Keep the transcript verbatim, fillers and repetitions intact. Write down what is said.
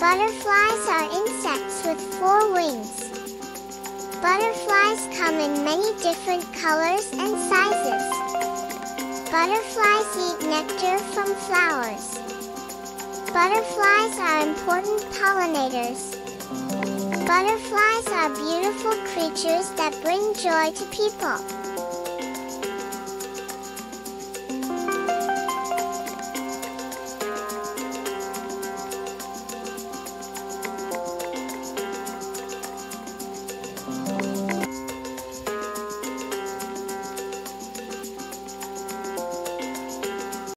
Butterflies are insects with four wings. Butterflies come in many different colors and sizes. Butterflies eat nectar from flowers. Butterflies are important pollinators. Butterflies are beautiful creatures that bring joy to people.